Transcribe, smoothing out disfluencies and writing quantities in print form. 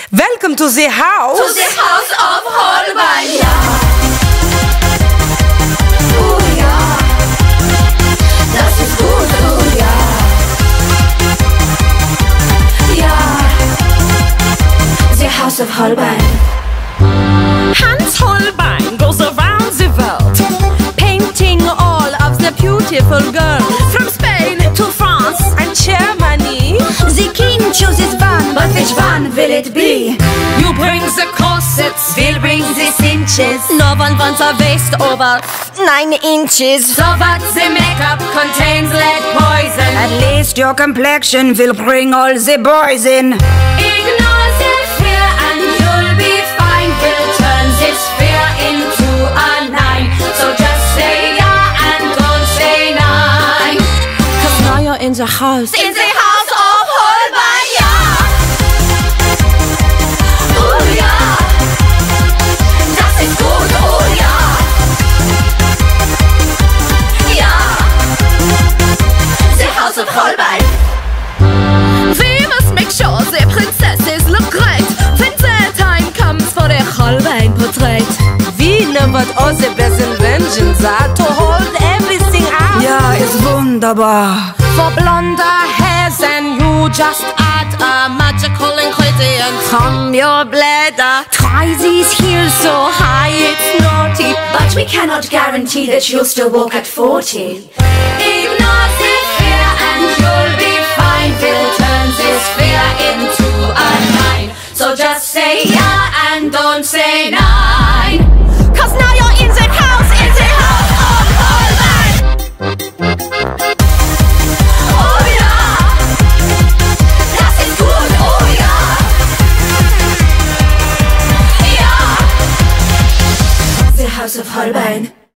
Welcome to the house. To the house of Holbein. Ja. Oh ja. Das ist gut, oh ja. Ja. The house of Holbein. Hans Holbein goes around the world, painting all of the beautiful girls. From Spain to France and Germany. The king chooses one, but which one will it be? You bring the corsets, We'll bring the cinches. no one wants a waist over 9 inches. So what the makeup contains lead poison. At least your complexion will bring all the boys in. Ignore the fear and you'll be fine. We'll turn this fear into a 9. So just say yeah and don't say nine. Cause now you're in the house. In the house of Holbein, ja. Oh ja. Das ist gut, oh ja. Ja. The house of Holbein. We must make sure the princesses look great when the time comes for the Holbein portrait. We know what all the best inventions are to hold everything out. Ja, ist wunderbar. For blonder hairs and you just add a magical ingredient from your bladder. Try these heels so high it's naughty. But we cannot guarantee that you'll still walk at 40. Ignore the fear and you'll be fine. We'll turn this fear into a 9. So just say yeah and don't say nine. Cause now you're in the house of Holbein. Oh ja. Das ist gut, oh ja. Ja. The house of Holbein.